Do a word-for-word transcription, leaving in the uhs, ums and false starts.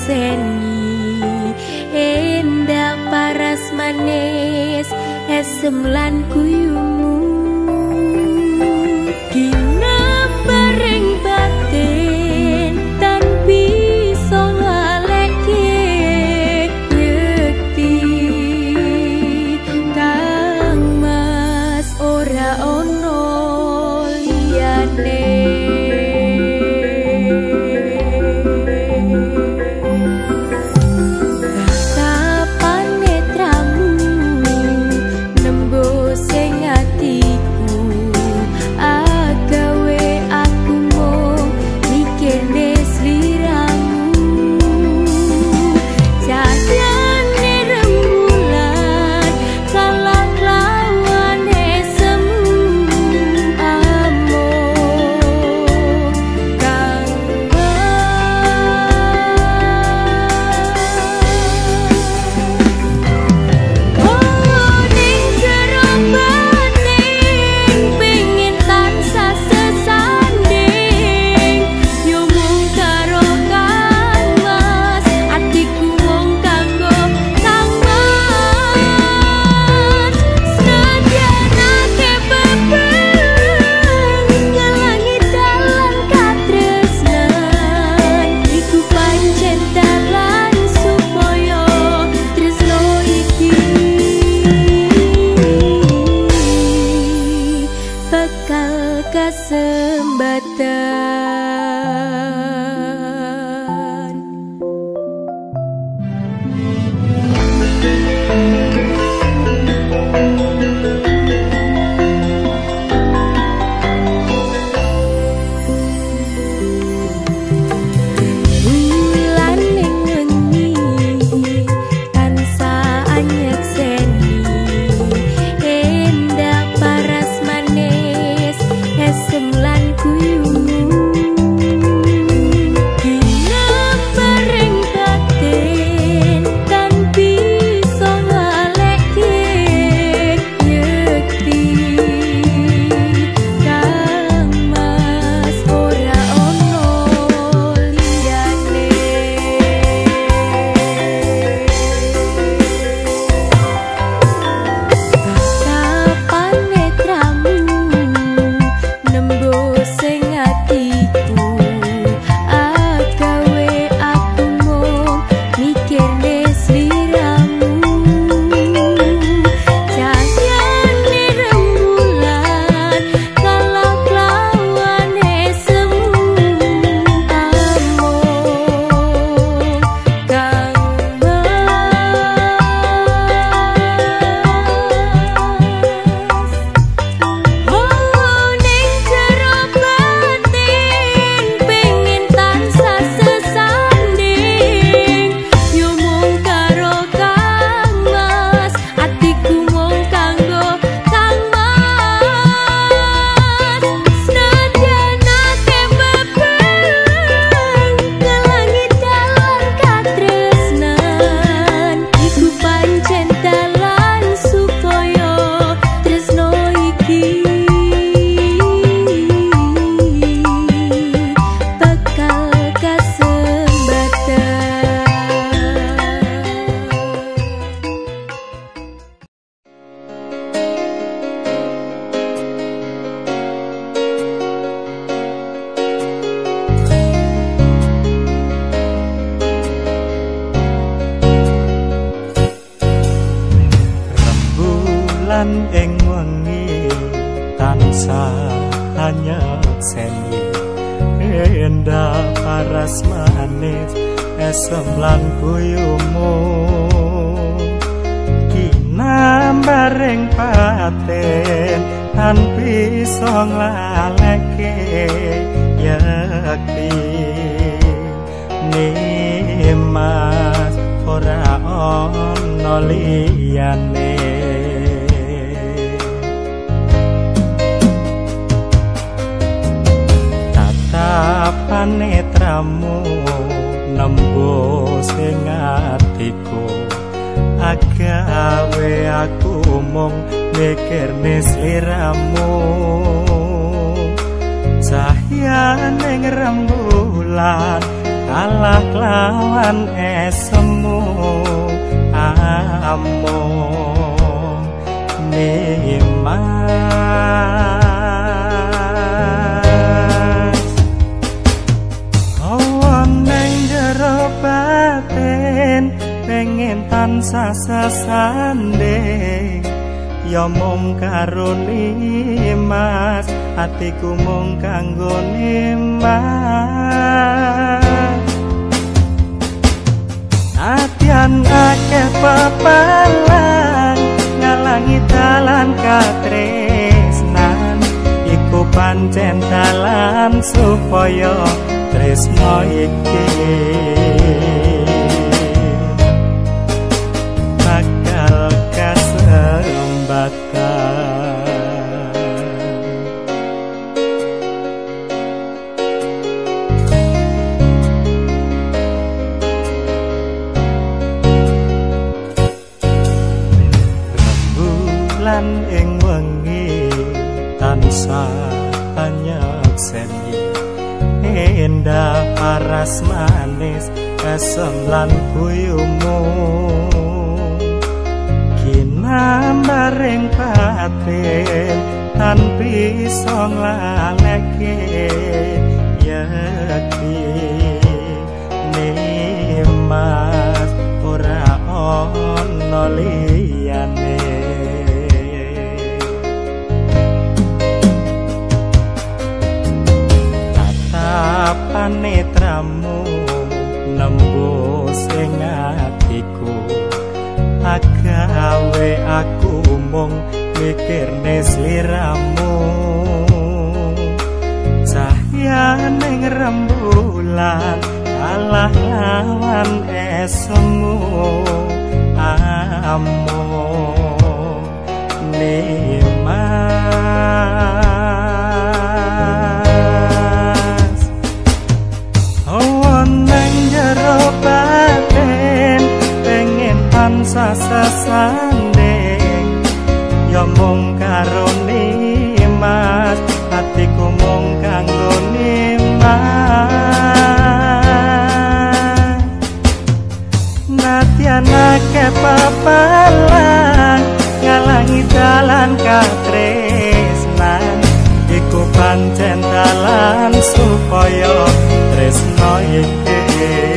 nyekseni endah paras manis esem lan kuyumu gina bareng batin tan bisa ngaleke yekti kang mas ora ono liyane Panetramu nembus ing atiku agawe aku mung mikirne sliramu cahya ning rembulan kalah lawan esemu among nimas awan nang jero batin pengen tansah sesanding ya mung karo nimas atiku mung kanggo nimas atian akeh papalan ngalangi dalan katresnan iku pancen dalan supaya tresno iki bakal kasembatan lan ing wengi tansah nyakseni endah paras manis asem lan guyumu kinambaring batin tan bisa nglaleke yakti nimas ora ono liyane panetramu nembus ing atiku agawe aku mung mikirne sliramu cahya ning rembulan kalah lawan esemu amung nimas sesanding ya mung karo nimas atiku mung kanggo nimas nadyan akeh papalan ngalangi dalan katresnan iku pancen dalan supaya tresno iki